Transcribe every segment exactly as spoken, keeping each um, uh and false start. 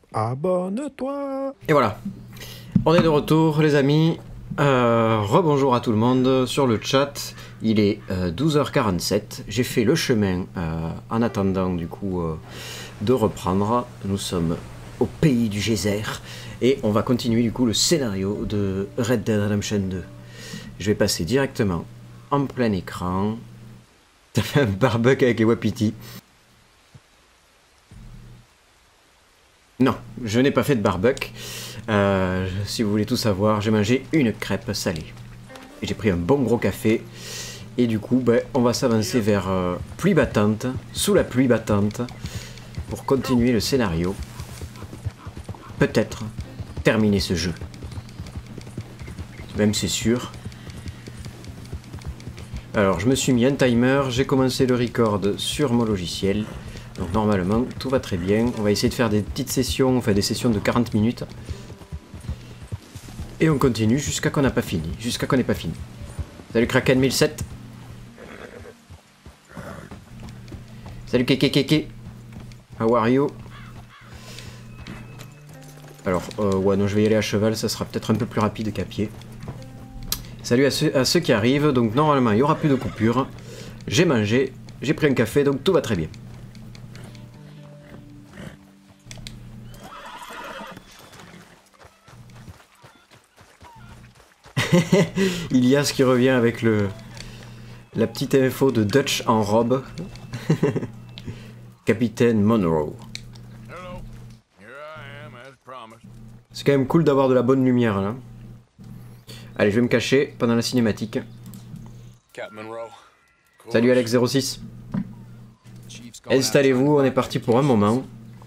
abonne-toi. Et voilà, on est de retour les amis. Euh, Rebonjour à tout le monde sur le chat. Il est euh, douze heures quarante-sept. J'ai fait le chemin euh, en attendant du coup euh, de reprendre. Nous sommes au pays du geyser et on va continuer du coup le scénario de Red Dead Redemption deux. Je vais passer directement en plein écran. T'as fait un barbecue avec les wapitis? Non, je n'ai pas fait de barbecue. Euh, si vous voulez tout savoir, j'ai mangé une crêpe salée. Et j'ai pris un bon gros café. Et du coup, ben, on va s'avancer vers euh, pluie battante, sous la pluie battante, pour continuer le scénario. Peut-être terminer ce jeu. Même c'est sûr. Alors, je me suis mis un timer, j'ai commencé le record sur mon logiciel. Donc normalement, tout va très bien. On va essayer de faire des petites sessions, enfin des sessions de quarante minutes. Et on continue jusqu'à qu'on n'a pas fini. Jusqu'à qu'on n'ait pas fini. Salut Kraken mille sept. Salut Keke Keke. How are you? Alors, euh, ouais, non, je vais y aller à cheval, ça sera peut-être un peu plus rapide qu'à pied. Salut à ceux, à ceux qui arrivent. Donc normalement, il n'y aura plus de coupure. J'ai mangé, j'ai pris un café, donc tout va très bien. Ilias qui revient avec le la petite info de Dutch en robe. Capitaine Monroe. C'est quand même cool d'avoir de la bonne lumière là. Allez, je vais me cacher pendant la cinématique. Salut Alex zéro six. Installez-vous, on est parti pour un moment.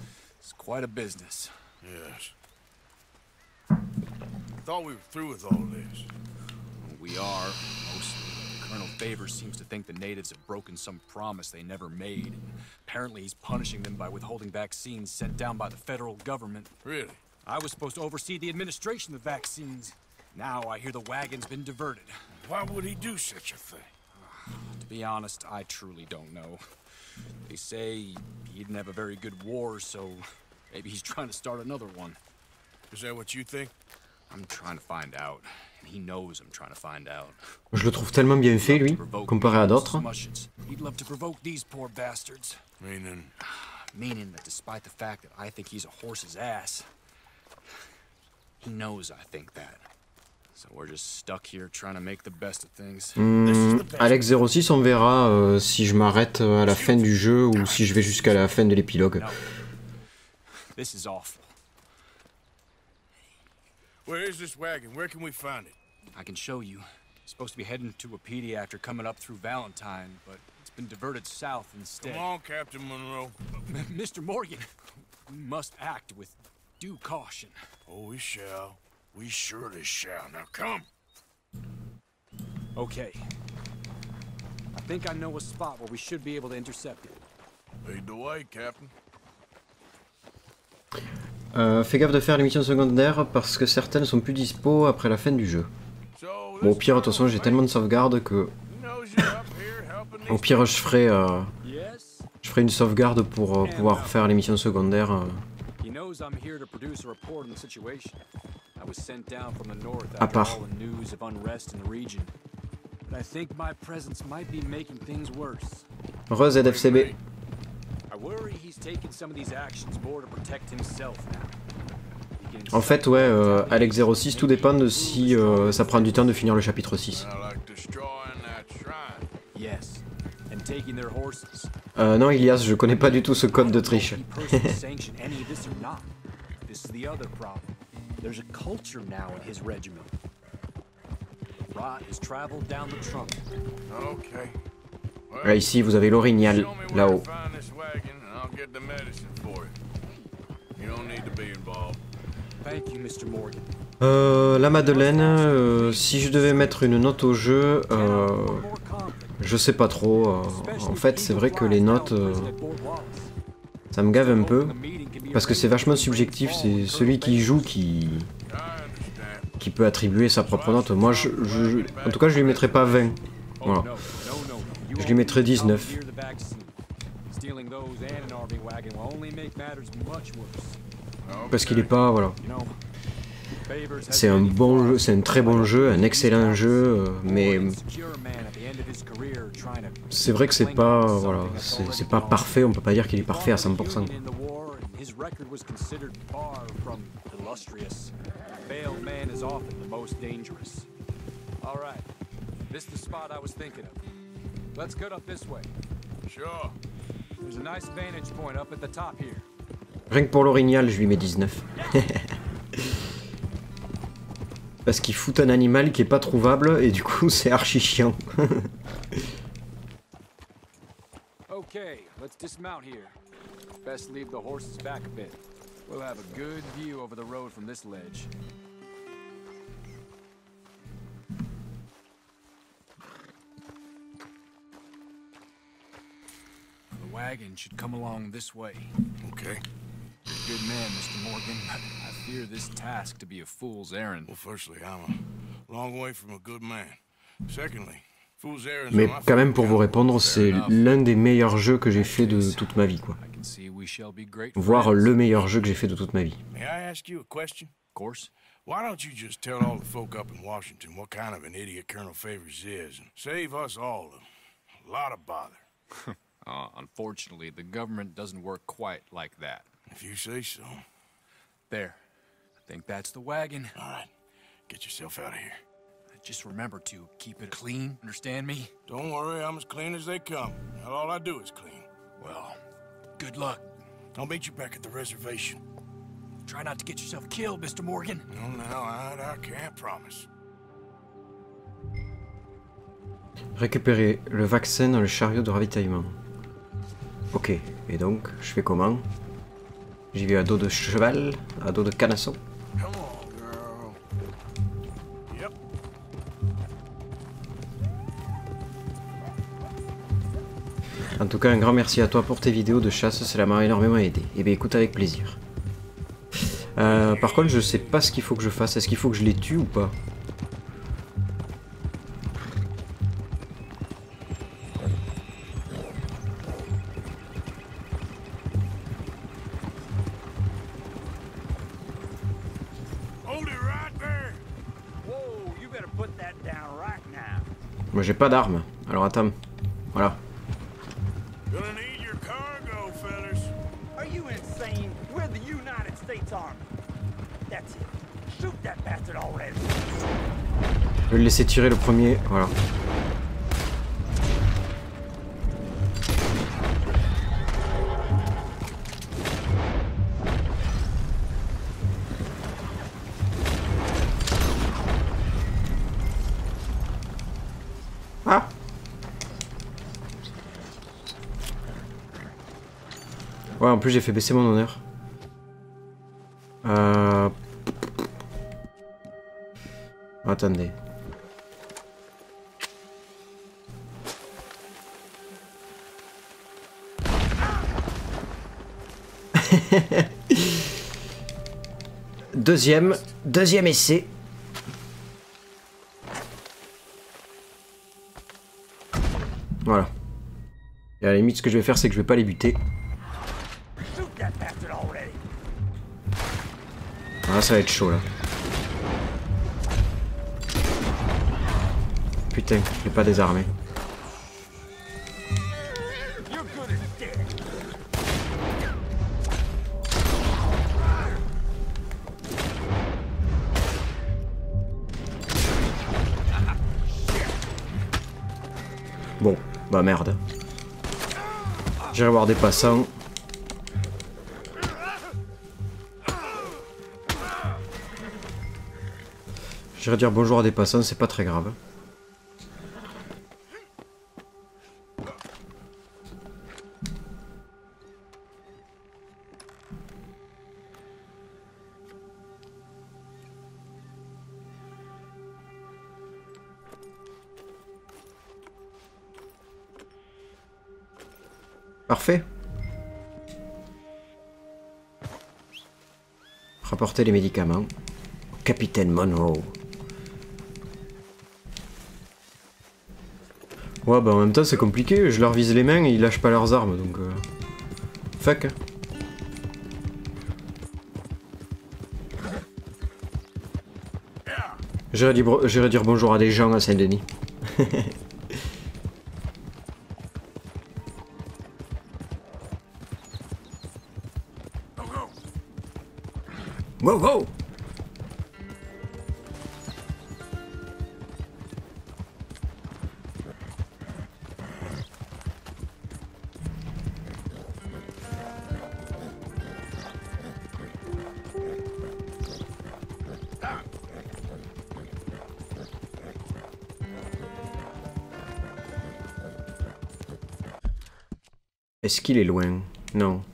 Thought we were through with all this. We are, mostly. Colonel Favors seems to think the natives have broken some promise they never made. Apparently he's punishing them by withholding vaccines sent down by the federal government. Really? I was supposed to oversee the administration of the vaccines. Now I hear the wagon's been diverted. Why would he do such a thing? To be honest, I truly don't know. They say he didn't have a very good war, so maybe he's trying to start another one. Is that what you think? I'm trying to find out, and he knows I'm trying to find out. Je le trouve tellement bien fait lui, comparé à d'autres. He'd love to provoke these poor bastards. Meaning? Meaning that despite the fact that I think he's a horse's ass, he knows I think that. So we're just stuck here trying to make the best of things. Mmh, Alex zéro six, on verra euh, si je m'arrête à la fin du jeu ou si je vais jusqu'à la fin de l'épilogue. This is awful. Where is this wagon? Where can we find it? I can show you. It's supposed to be heading to Wapiti after coming up through Valentine, but it's been diverted south instead. Come on, Captain Monroe. Mister Morgan, we must act with due caution. Oh, we shall. We surely shall. Now come. Okay. I think I know a spot where we should be able to intercept it. Lead the way, Captain. Euh, fais gaffe de faire les missions secondaires parce que certaines sont plus dispo après la fin du jeu. Bon, au pire, de toute façon, j'ai tellement de sauvegarde que... Au pire, je ferai, euh, je ferai une sauvegarde pour euh, pouvoir faire les missions secondaires. Euh, à part. Re Z F C B. En fait, ouais, euh, Alex zéro six, tout dépend de si euh, ça prend du temps de finir le chapitre six. Euh, non, Ilias, je connais pas du tout ce code de triche. Là, ici, vous avez l'orignal, là-haut. Euh, la Madeleine, euh, si je devais mettre une note au jeu, euh, je sais pas trop. Euh, en fait, c'est vrai que les notes, euh, ça me gave un peu, parce que c'est vachement subjectif. C'est celui qui joue qui, qui peut attribuer sa propre note. Moi, je, je, en tout cas, je lui mettrais pas vingt. Voilà. Je lui mettrais dix-neuf. Parce qu'il est pas, voilà. C'est un bon jeu, c'est un très bon jeu, un excellent jeu, mais c'est vrai que c'est pas, voilà, c'est pas parfait, on peut pas dire qu'il est parfait à cent pour cent. Rien que pour l'orignal, je lui mets dix-neuf. Parce qu'il fout un animal qui est pas trouvable et du coup c'est archi chiant. Okay, let's dismount here. Best leave the horses back a bit. We'll have a good view over the road from this ledge. The wagon should come along this way. Okay. You're a good man, Mister Morgan, but I fear this task to be a fool's errand. Well, firstly, I'm a long way from a good man. Secondly, fool's errands Mais are my quand même pour vous favorite. répondre, c'est l'un des meilleurs jeux que j'ai fait de toute ma vie, quoi. I can see we shall be great Voire friends. le meilleur jeu que j'ai fait de toute ma vie. May I ask you a question? Of course. Why don't you just tell all the folk up in Washington what kind of an idiot Colonel Favors is and save us all a lot of bother? Uh, unfortunately, the government doesn't work quite like that. If you say so. There. I think that's the wagon. All right, get yourself out of here. Just remember to keep it clean, understand me? Don't worry, I'm as clean as they come. Now all I do is clean. Well, good luck. I'll meet you back at the reservation. Try not to get yourself killed, Mister Morgan. No, no, I, I can't promise. Récupérer le vaccin dans le chariot de ravitaillement. Ok, et donc, je fais comment? J'y vais à dos de cheval, à dos de canasson. Come on, girl. Yep. En tout cas, un grand merci à toi pour tes vidéos de chasse, cela m'a énormément aidé. Et bien écoute avec plaisir. Euh, par contre, je sais pas ce qu'il faut que je fasse. Est-ce qu'il faut que je les tue ou pas? Hold it right there. Whoa, you better put that down right now. Moi j'ai pas d'armes. Alors attends. Voilà. Gonna need your cargo, fellas. Are you insane? We're the United States Army. That's it. Shoot that bastard already. Je vais le laisser tirer le premier. Voilà. Ah! Ouais, en plus j'ai fait baisser mon honneur. Euh... Attendez. Deuxième, deuxième essai. Voilà. Et à la limite, ce que je vais faire, c'est que je vais pas les buter. Shoot that bastard already. Ah, ça va être chaud là. Putain, je l'ai pas désarmé. You're good as dead. Bon, bah merde. J'irai voir des passants. J'irai dire bonjour à des passants, c'est pas très grave. Parfait. Rapporter les médicaments. Capitaine Monroe. Ouais, bah en même temps c'est compliqué, je leur vise les mains et ils lâchent pas leurs armes donc... Euh... Fuck. J'irai dire, j'irai dire bonjour à des gens à Saint-Denis. Wow, wow. Est-ce qu'il est loin? Non.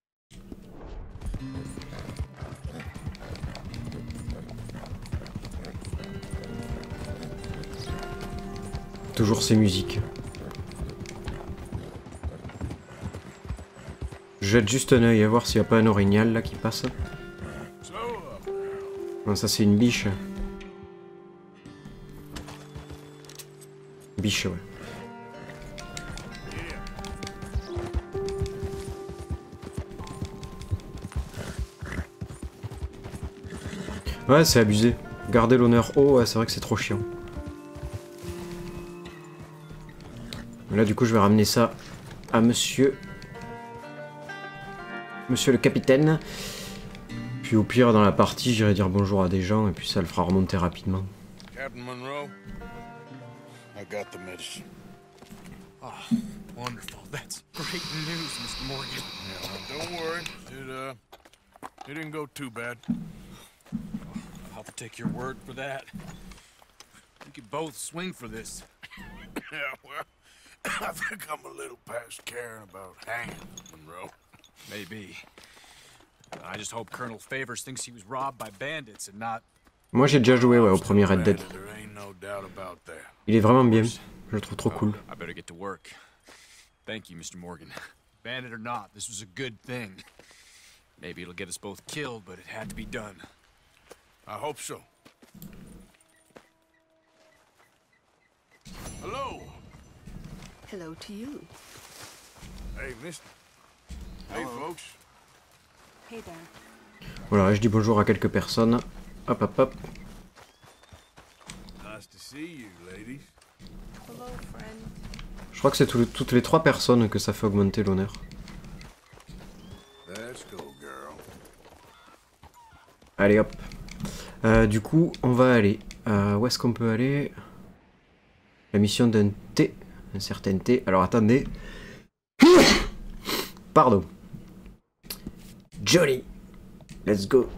Toujours ces musiques. Je jette juste un œil à voir s'il n'y a pas un orignal là qui passe. Non, ça c'est une biche. Biche, ouais. Ouais, c'est abusé. Garder l'honneur haut, ouais, c'est vrai que c'est trop chiant. Là, du coup, je vais ramener ça à monsieur... Monsieur le capitaine. Puis au pire, dans la partie, j'irai dire bonjour à des gens, et puis ça le fera remonter rapidement. Captain Monroe, I got the medicine. Oh, wonderful. That's great news, Mister Morgan. Yeah, don't worry. It, uh, it didn't go too bad. I'll have to take your word for that. We could both swing for this. Yeah, well, I think I'm a little past caring about hanging, Monroe. Maybe. I just hope Colonel Favors thinks he was robbed by bandits and not... Moi, j'ai déjà joué ouais, au premier Red Dead. There ain't no doubt about that. Il est vraiment bien. Je le trouve trop cool. I better get to work. Thank you, Mister Morgan. Bandit or not, this was a good thing. Maybe it'll get us both killed, but it had to be done. I hope so. Hello. Hello to you. Hey, mister. Hey, folks. Hey there. Voilà, je dis bonjour à quelques personnes. Hop, hop, hop. Nice to see you, ladies. Hello, friend. Je crois que c'est tout- toutes les trois personnes que ça fait augmenter l'honneur. Let's go, girl. Allez, hop. Euh, du coup, on va aller. Euh, où est-ce qu'on peut aller? La mission d'un T. Un certain T. Alors, attendez. Pardon. Johnny. Let's go.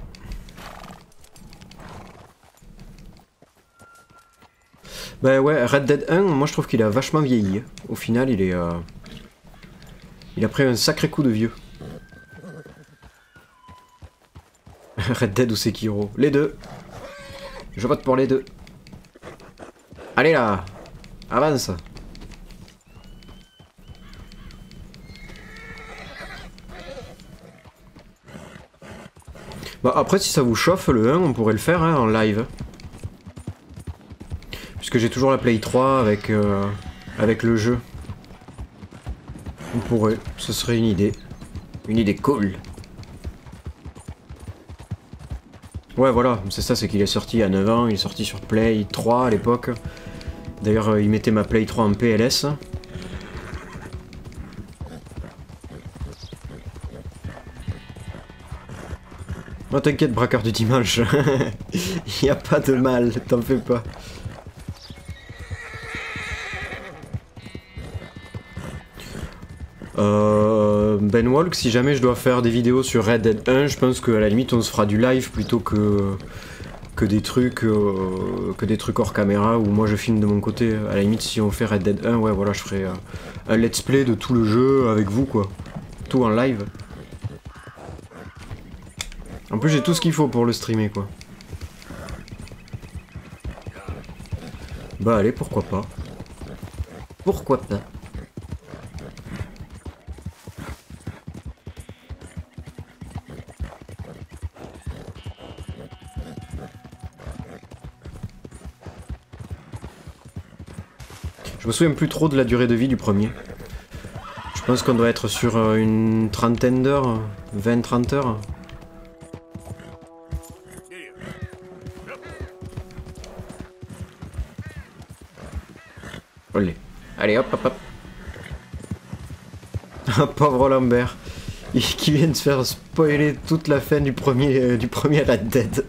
Bah ouais, Red Dead un, moi je trouve qu'il a vachement vieilli. Au final, il est... Euh... Il a pris un sacré coup de vieux. Red Dead ou Sekiro. Les deux. Je vote pour les deux. Allez là. Avance. Bah après si ça vous chauffe le un on pourrait le faire hein, en live. Puisque j'ai toujours la Play trois avec, euh, avec le jeu. On pourrait, ce serait une idée. Une idée cool. Ouais voilà, c'est ça, c'est qu'il est sorti il y a neuf ans, il est sorti sur Play trois à l'époque. D'ailleurs euh, il mettait ma Play trois en P L S. Oh, t'inquiète, braqueur du dimanche. Il n'y a pas de mal, t'en fais pas. Euh, Ben Walk, si jamais je dois faire des vidéos sur Red Dead un, je pense qu'à la limite on se fera du live plutôt que, que, des trucs, euh, que des trucs hors caméra où moi je filme de mon côté. À la limite si on fait Red Dead un, ouais voilà, je ferai euh, un let's play de tout le jeu avec vous quoi. Tout en live. En plus j'ai tout ce qu'il faut pour le streamer quoi. Bah allez, pourquoi pas. Pourquoi pas. Je me souviens plus trop de la durée de vie du premier. Je pense qu'on doit être sur une trentaine d'heures, vingt trente heures. Olé. Allez, hop, hop, hop. Un pauvre Lambert. Qui vient de se faire spoiler toute la fin du premier, euh, du premier Red Dead.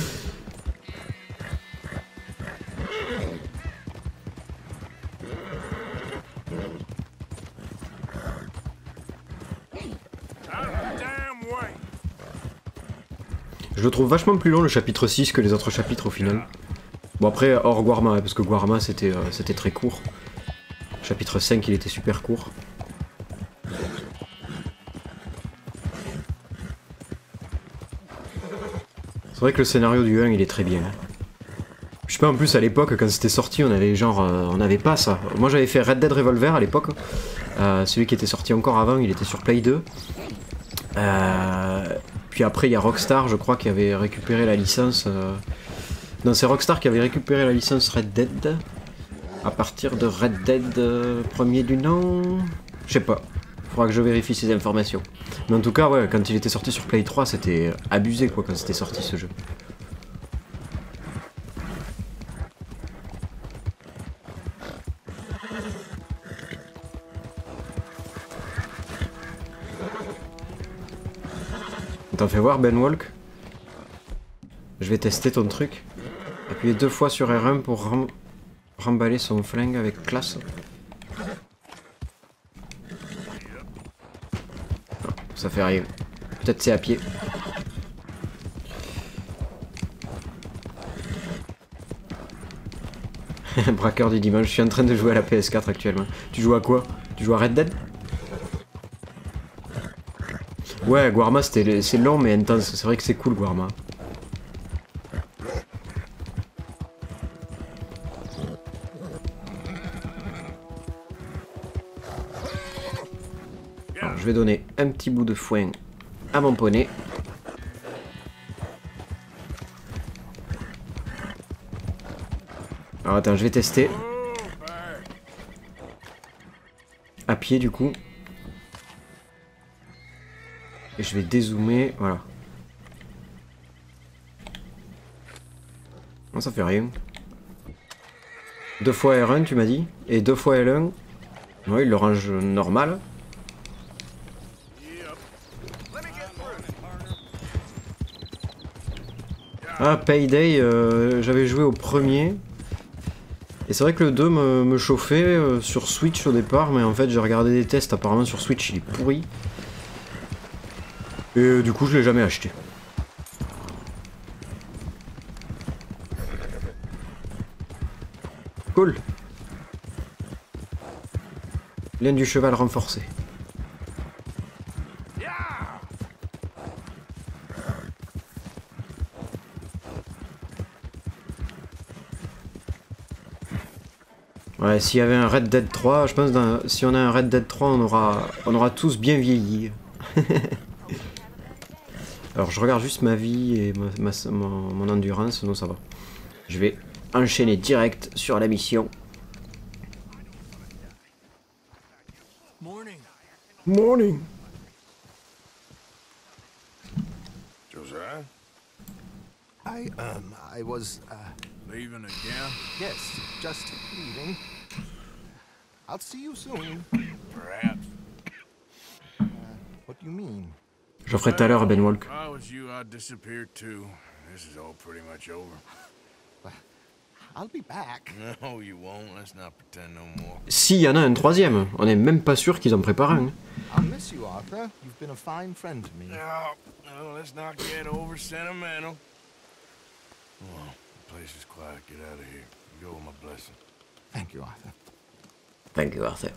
Je le trouve vachement plus long le chapitre six que les autres chapitres au final. Bon après hors Guarma, hein, parce que Guarma c'était euh, c'était très court. Chapitre cinq il était super court. C'est vrai que le scénario du un il est très bien. Je sais pas en plus à l'époque quand c'était sorti on avait genre euh, on avait pas ça. Moi j'avais fait Red Dead Revolver à l'époque. Euh, celui qui était sorti encore avant il était sur Play deux. Euh, puis après il y a Rockstar je crois qui avait récupéré la licence. Euh... Non c'est Rockstar qui avait récupéré la licence Red Dead. À partir de Red Dead euh, premier du nom. Je sais pas. Faudra que je vérifie ces informations. Mais en tout cas, ouais, quand il était sorti sur Play trois, c'était abusé quoi quand c'était sorti ce jeu. T'en fais voir Ben Walk? Je vais tester ton truc. Appuyez deux fois sur R un pour ram remballer son flingue avec classe. Non, ça fait rien. Peut-être c'est à pied. Braqueur du dimanche, je suis en train de jouer à la P S quatre actuellement. Tu joues à quoi? Tu joues à Red Dead? Ouais, Guarma c'est long mais intense, c'est vrai que c'est cool Guarma. Alors, je vais donner un petit bout de foin à mon poney. Alors attends, je vais tester. À pied du coup. Et je vais dézoomer, voilà. Non, ça fait rien. Deux fois R un tu m'as dit. Et deux fois L un. Ouais, il le range normal. Ah, Payday, euh, j'avais joué au premier. Et c'est vrai que le deux me, me chauffait euh, sur Switch au départ, mais en fait j'ai regardé des tests, apparemment sur Switch il est pourri. Et euh, du coup je l'ai jamais acheté. Cool. Laine du cheval renforcée. Ouais, s'il y avait un Red Dead trois, je pense que si on a un Red Dead trois, on aura, on aura tous bien vieilli. Alors je regarde juste ma vie et ma, ma, mon, mon endurance, non ça va. Je vais enchaîner direct sur la mission. Morning. Morning. Josiah? I, um, I was, uh... Leaving again? Yes, just leaving. I'll see you soon. Perhaps. Uh, what do you mean? Je ferai tout à l'heure, Ben Walk. If I was you, I'd disappear too. This is all pretty much over. I'll be back. No, you won't. Let's not pretend no more. S'il y en a un troisième, on n'est même pas sûr qu'ils en préparent un. I'll miss you, Arthur. You've been a fine friend to me. No, no, let's not get over sentimental. Well, the place is quiet. Get out of here. You go with my blessing. Thank you, Arthur. Thank you, Arthur.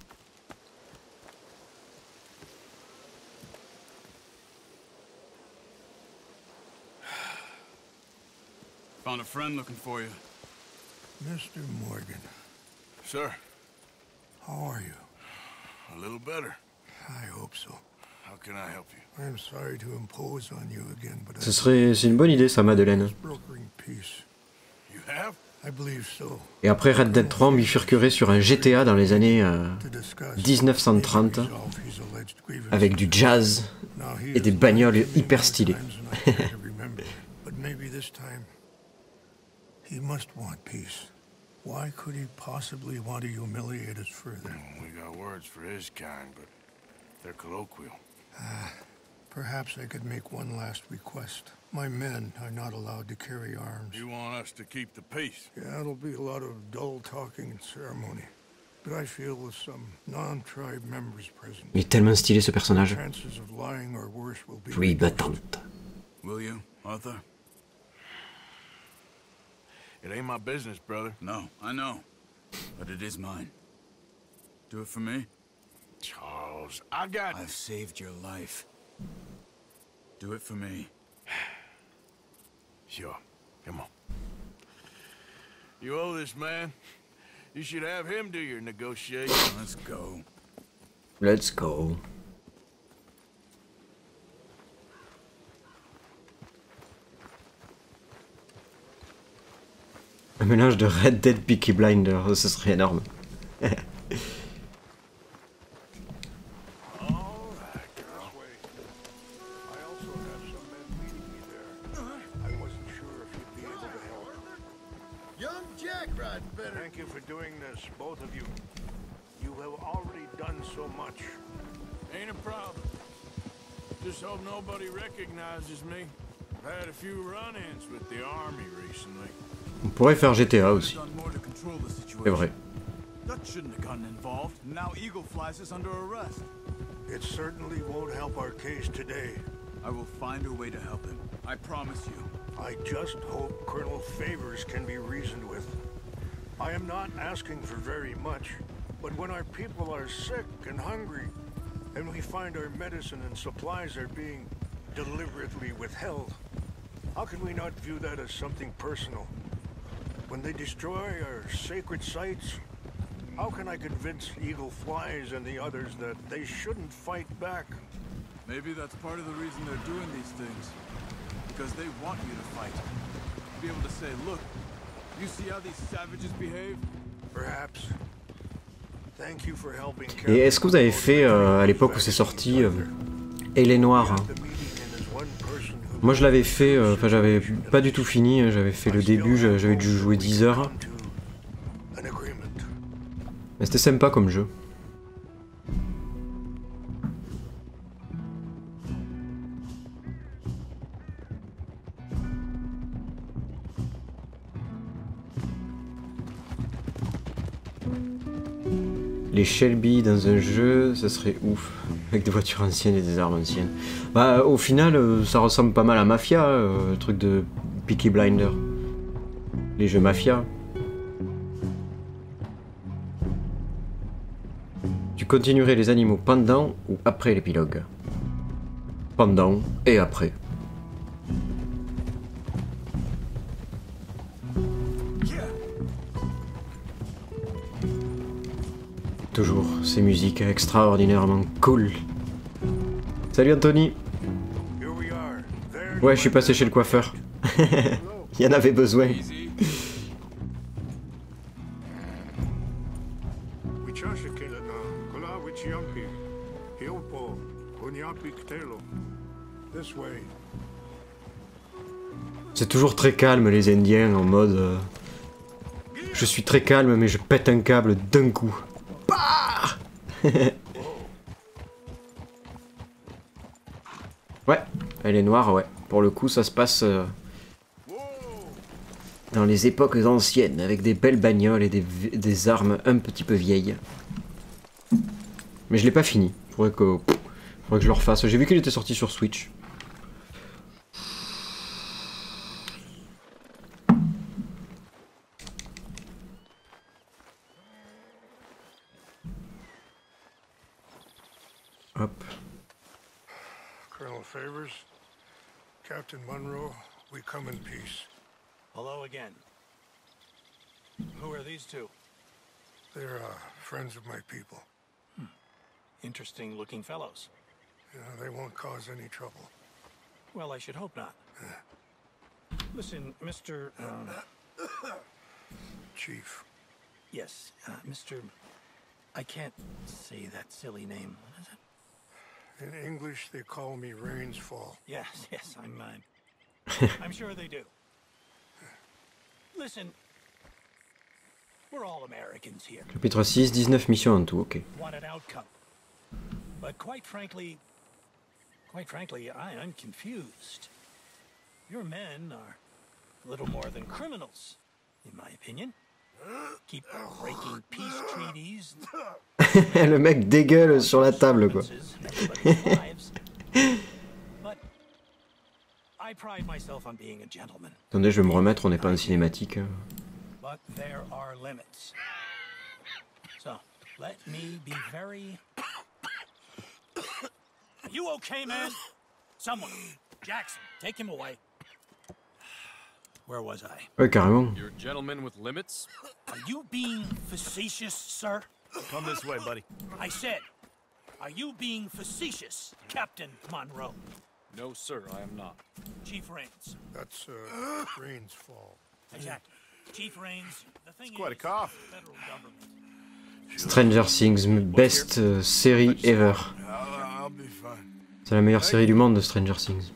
Found a friend looking for you. Mister Morgan. Sir. How are you? A little better. I hope so. How can I help you? I'm sorry to impose on you again, but Ce serait, c'est une bonne idée ça, Madeleine. brokering peace. You have? I believe so. Et après Red Dead trois, on bifurquerait sur un G T A dans les années euh, To discuss dix-neuf cent trente, resolve his alleged grievance. avec du jazz Now, he et des has bagnoles lied to me hyper many stylées. times and I try to remember, but maybe this time he must want peace. Why could he possibly want to humiliate us further? We got words for his kind, but they're colloquial. Ah, perhaps I could make one last request. My men are not allowed to carry arms. You want us to keep the peace? Yeah, it'll be a lot of dull talking and ceremony. But I feel with some non-tribe members present, Il est tellement stylé ce personnage. chances of lying or worse will be Pluie reduced. battante. Will you, Arthur? It ain't my business, brother. No, I know. But it is mine. Do it for me? Charles, I got... I've saved your life. Do it for me. Sure. Come on. You owe this man. You should have him do your negotiation. Let's go. Let's go. Un mélange de Red Dead Peaky Blinders, ce serait énorme. Thank you for doing this, both of you. You have already done so much. Ain't a problem. Just hope nobody recognizes me. I've had a few run-ins with the army recently. On pourrait faire G T A aussi. C'est vrai. Dutch shouldn't have gotten involved. Now Eagle Flies is under arrest. It certainly won't help our case today. I will find a way to help him. I promise you. I just hope Colonel Favors can be reasoned with. I am not asking for very much, but when our people are sick and hungry, and we find our medicine and supplies are being deliberately withheld, how can we not view that as something personal? When they destroy our sacred sites, how can I convince Eagle Flies and the others that they shouldn't fight back? Maybe that's part of the reason they're doing these things. Because they want you to fight. To be able to say, look, you see how these savages behave? Perhaps. Thank you for helping. Et est-ce que vous avez fait, euh, à l'époque où c'est sorti, euh, Elle Noire hein. Moi je l'avais fait, enfin euh, j'avais pas du tout fini, hein, j'avais fait le début, j'avais dû jouer dix heures. Mais c'était sympa comme jeu. Les Shelby dans un jeu, ça serait ouf, avec des voitures anciennes et des armes anciennes. Bah au final, euh, ça ressemble pas mal à Mafia, euh, le truc de Peaky Blinder. Les jeux Mafia. Tu continuerais les animaux pendant ou après l'épilogue? Pendant et après. Toujours ces musiques extraordinairement cool. Salut Anthony. Ouais, je suis passé chez le coiffeur. Il y en avait besoin. C'est toujours très calme les Indiens en mode... Euh, je suis très calme mais je pète un câble d'un coup. Bah ouais, elle est noire, ouais. Pour le coup, ça se passe euh, dans les époques anciennes, avec des belles bagnoles et des, des armes un petit peu vieilles. Mais je l'ai pas fini. Faudrait que, pff, faudrait que je le refasse. J'ai vu qu'il était sorti sur Switch. Hop. Colonel Favors, Captain Monroe, we come in peace. Hello again. Who are these two? They're uh, friends of my people. Hmm. Interesting looking fellows. Yeah, they won't cause any trouble. Well, I should hope not. Listen, Mister Um... Chief. Yes, uh, Mister I can't say that silly name. What is it? In English, they call me Rainsfall. Yes, yes, I'm uh, I'm sure they do. Listen, We're all Americans here. Chapitre six, dix-neuf missions en tout, ok. Want an outcome. But quite frankly, quite frankly, I am confused. Your men are a little more than criminals, in my opinion. Keep breaking peace treaties. Le mec dégueule sur la table, quoi. But I pride myself on being a gentleman. Attendez, je vais me remettre, on n'est pas en cinématique. But there are limits. So, let me be very... Are you okay, man? Someone. Jackson, take him away. Where was I? Ouais, carrément. You're a gentleman with limits? Are you being facetious, sir? Come this way, buddy. I said, are you being facetious, Captain Monroe? No, sir, I am not. Chief Rains. That's, uh, Rain's fault. Exactly. Chief Rains, the thing It's quite a is, cough. federal government. Stranger Things, best euh, série ever. I'll, I'll be fine. C'est la meilleure série du monde de Stranger Things.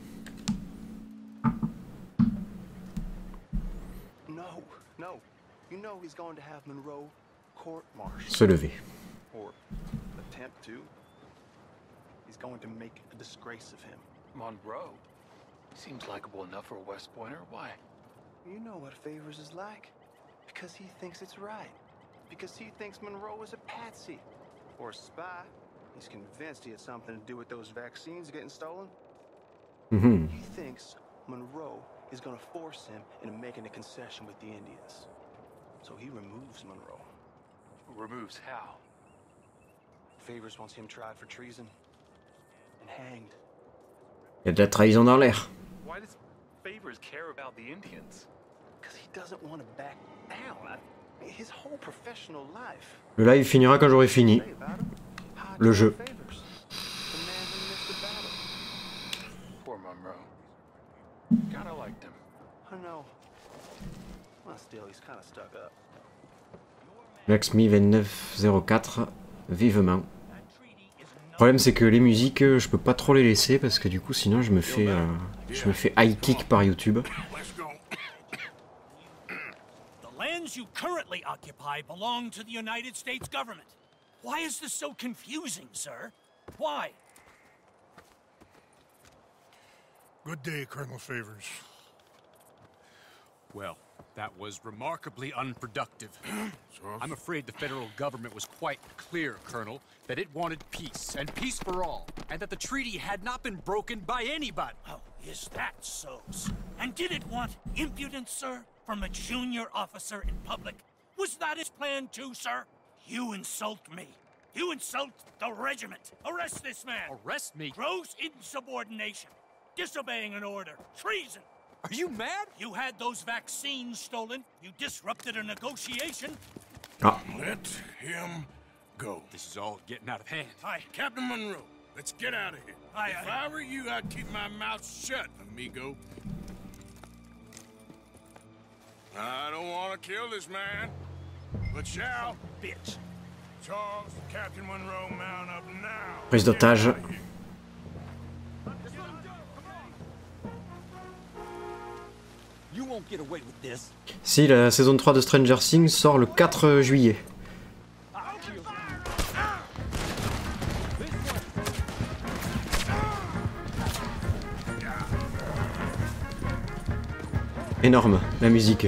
No, no. You know he's going to have Monroe court-martialed. Se lever. Or attempt to. He's going to make a disgrace of him. Monroe? Seems likable enough for a West Pointer. Why? You know what Favors is like. Because he thinks it's right. Because he thinks Monroe is a patsy. Or a spy. He's convinced he had something to do with those vaccines getting stolen. Mm-hmm. He thinks Monroe is going to force him into making a concession with the Indians. So he removes Monroe. Removes how? Favors wants him tried for treason and hanged. Il y a de la trahison dans l'air. Why does Favors care about the Indians? Because he doesn't want to back down. I, his whole professional life. Le live finira quand j'aurai fini. Say about him, High Le jeu. Favors, the man who missed the battle. Poor Monroe. Kinda liked him. I know. Well, still, he's kind of stuck up. Laxmi vingt-neuf zéro quatre, vivement. Le problème c'est que les musiques, je peux pas trop les laisser parce que du coup sinon je me fais, euh, je me fais high kick par YouTube. Let's go. The lands you currently occupy belong to the United States government. Why is this so confusing, sir? Why? Good day, Colonel Favors. Well, that was remarkably unproductive. I'm afraid the federal government was quite clear, Colonel, that it wanted peace, and peace for all, and that the treaty had not been broken by anybody. Oh, is that so, sir? And did it want impudence, sir, from a junior officer in public? Was that his plan too, sir? You insult me. You insult the regiment. Arrest this man. Arrest me? Gross insubordination. Disobeying an order. Treason. Are you mad? You had those vaccines stolen. You disrupted a negotiation. Ah, Let him go. This is all getting out of hand. Aye. Captain Monroe, let's get out of here. Aye, if aye. I were you, I'd keep my mouth shut, amigo. I don't want to kill this man, but shall. Bitch. Charles, Captain Monroe, mount up now. prise d'otage. You won't get away with this. Si, la saison trois de Stranger Things sort le quatre juillet. Énorme, la musique.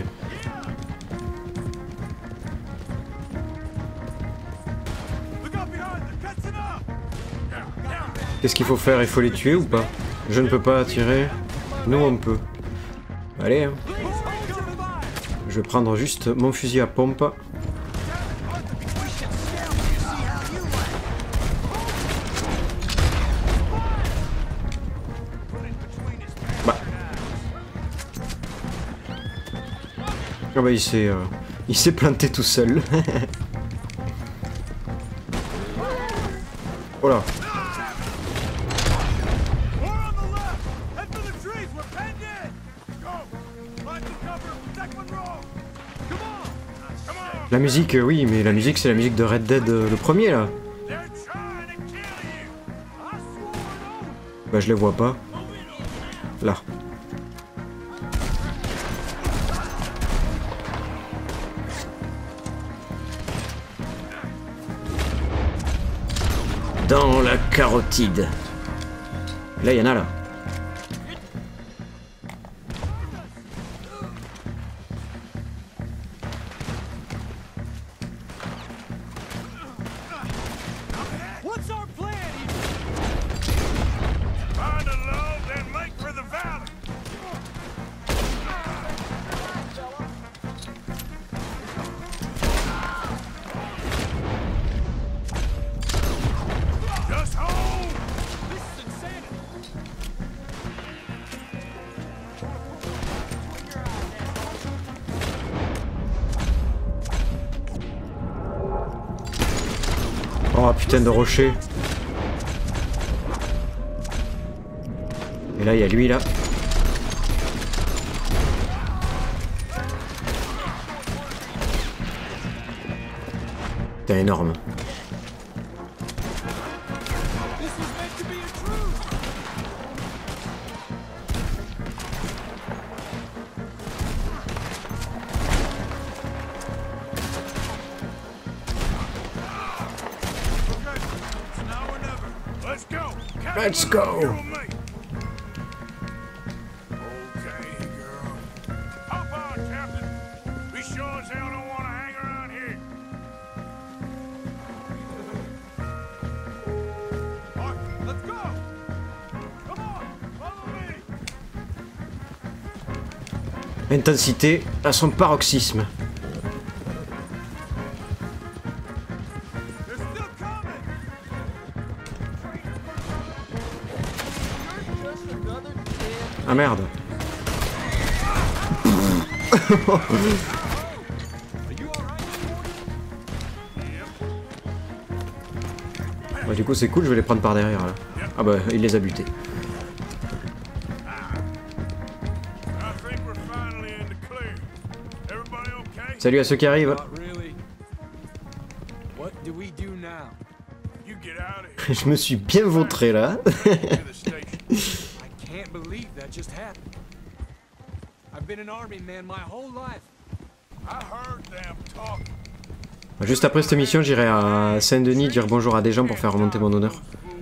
Qu'est-ce qu'il faut faire? Il faut les tuer ou pas? Je ne peux pas tirer. Nous on peut. Allez, hein. Je vais prendre juste mon fusil à pompe. Bah. Ah bah il s'est euh, il s'est planté tout seul. Oh là. La musique, euh, oui, mais la musique c'est la musique de Red Dead, euh, le premier là. Bah je les vois pas. Là. Dans la carotide. Là, il y en a là. Oh putain de rocher. Et là il y a lui là. Putain énorme. Let's go. Okay, girl. Hop on, Captain. We sure as hell don't want to hang around here. All right, let's go. Come on, follow me. Intensité à son paroxysme. Ah merde. Bah, du coup c'est cool, je vais les prendre par derrière là. Ah bah il les a butés. Salut à ceux qui arrivent. Je me suis bien vautré là. Juste après cette mission, j'irai à Saint-Denis dire bonjour à des gens pour faire remonter mon honneur.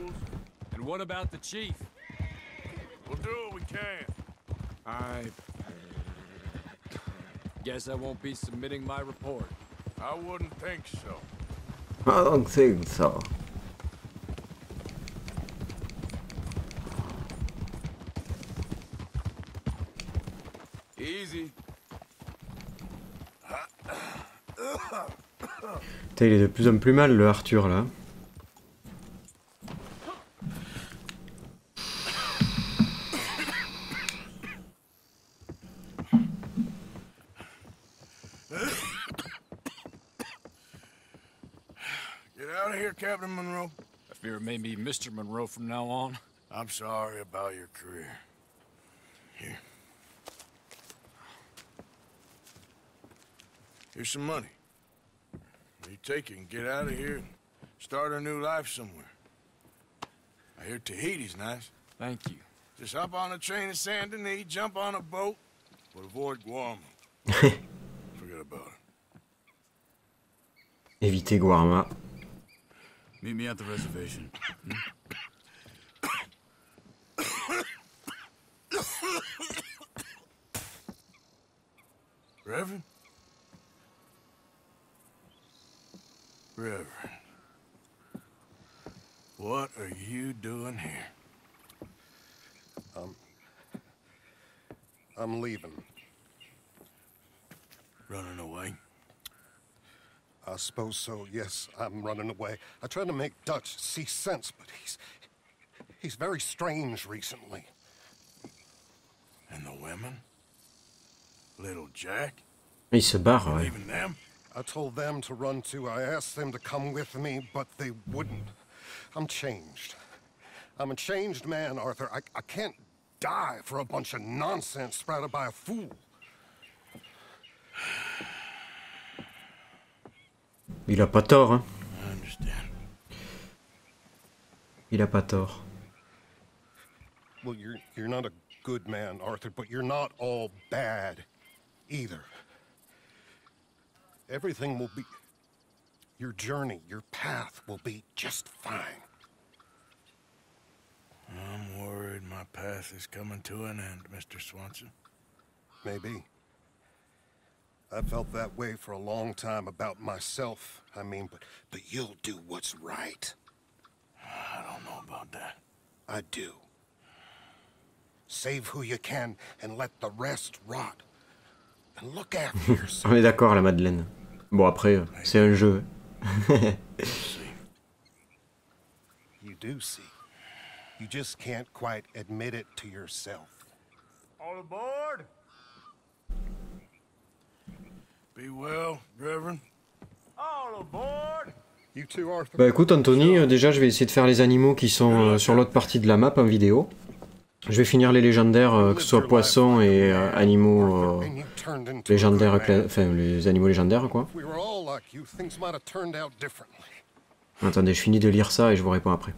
Guess I won't be submitting my report. I wouldn't think so. I don't think so. Easy. Putain, il est de plus en plus mal le Arthur là. Get out of here, Captain Monroe. I fear it may be Mister Monroe from now on. I'm sorry about your career. Here. Here's some money. You take it and get out of here and start a new life somewhere. I hear Tahiti's nice. Thank you. Just hop on a train to Saint Denis, jump on a boat, but avoid Guam. Forget about it. Évitez Guarma. Meet me at the reservation. Reverend? Reverend. What are you doing here? Um, I'm leaving. Running away? I suppose so, yes, I'm running away. I tried to make Dutch see sense, but he's... he's very strange recently. And the women? Little Jack? Il se barre, ouais. Even them? I told them to run too. I asked them to come with me, but they wouldn't. I'm changed. I'm a changed man, Arthur. I, I can't die for a bunch of nonsense sprouted by a fool. Il a pas tort, hein. I understand. Il a pas tort. Well, you're, you're not a good man, Arthur, but you're not all bad either. Everything will be... Your journey, your path will be just fine. I'm worried my path is coming to an end, Mister Swanson. Maybe. I felt that way for a long time about myself. I mean, but, but you'll do what's right. I don't know about that. I do. Save who you can and let the rest rot. And look after yourself. On est d'accord, la Madeleine. Bon, après, c'est un jeu. You do see. You just can't quite admit it to yourself. All aboard! Be well, Reverend. All aboard! You too, Arthur. Bah écoute, Anthony, euh, déjà, je vais essayer de faire les animaux qui sont euh, sur l'autre partie de la map en vidéo. Je vais finir les légendaires, euh, que ce soit poissons et euh, animaux euh, légendaires, enfin les animaux légendaires quoi. Attendez, je finis de lire ça et je vous réponds après.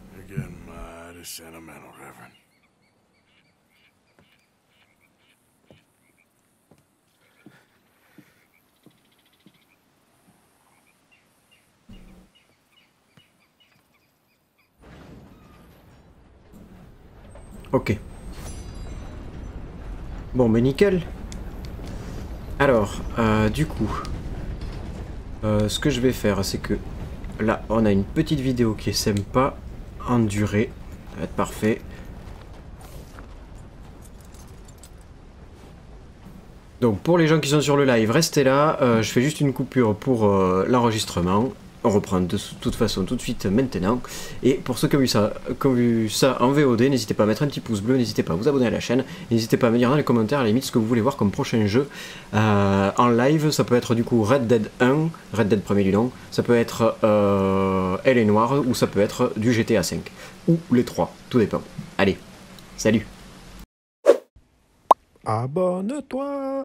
Ok. Bon, mais nickel. Alors, euh, du coup, euh, ce que je vais faire, c'est que là, on a une petite vidéo qui est sympa, en durée. Ça va être parfait. Donc, pour les gens qui sont sur le live, restez là. Euh, je fais juste une coupure pour euh, l'enregistrement. On reprend de toute façon tout de suite maintenant. Et pour ceux qui ont vu ça, qui ont vu ça en V O D, n'hésitez pas à mettre un petit pouce bleu, n'hésitez pas à vous abonner à la chaîne, n'hésitez pas à me dire dans les commentaires à la limite ce que vous voulez voir comme prochain jeu euh, en live. Ça peut être du coup Red Dead un, Red Dead premier du nom, ça peut être euh, Elle est Noire, ou ça peut être du G T A cinq, ou les trois, tout dépend. Allez, salut. Abonne-toi.